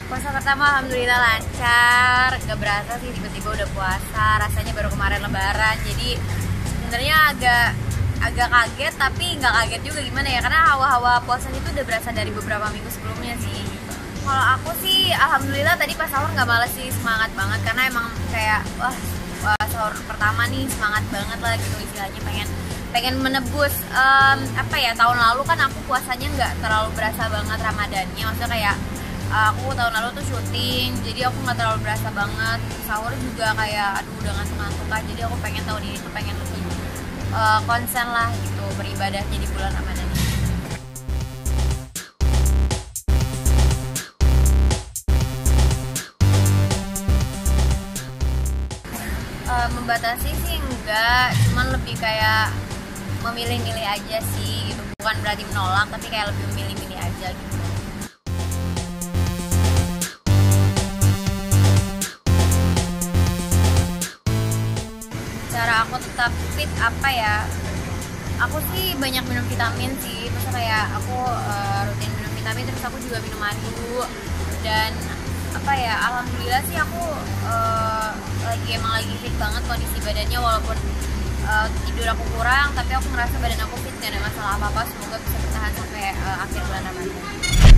Puasa pertama alhamdulillah lancar, gak berasa sih tiba-tiba udah puasa, rasanya baru kemarin lebaran, jadi sebenarnya agak kaget tapi nggak kaget juga gimana ya, karena hawa-hawa puasanya itu udah berasa dari beberapa minggu sebelumnya sih. Kalau aku sih alhamdulillah tadi pas sahur nggak males sih, semangat banget karena emang kayak wah sahur pertama nih semangat banget lah gitu istilahnya, pengen menebus apa ya, tahun lalu kan aku puasanya nggak terlalu berasa banget Ramadannya, maksudnya kayak aku tahun lalu tuh syuting jadi aku nggak terlalu berasa banget, sahur juga kayak aduh udah ngantuk-ngantuk kan, jadi aku pengen tahun ini tuh pengen lebih konsen lah gitu beribadahnya di bulan Ramadan ini. Membatasi sih enggak, cuman lebih kayak memilih-milih aja sih gitu, bukan berarti menolak tapi kayak lebih memilih-milih aja gitu. Cara aku tetap fit apa ya, aku sih banyak minum vitamin sih, terus kayak aku rutin minum vitamin, terus aku juga minum madu, dan apa ya, alhamdulillah sih aku emang lagi fit banget kondisi badannya, walaupun tidur aku kurang tapi aku ngerasa badan aku fit, gak ada masalah apa-apa, semoga bisa bertahan sampai akhir bulan Ramadan.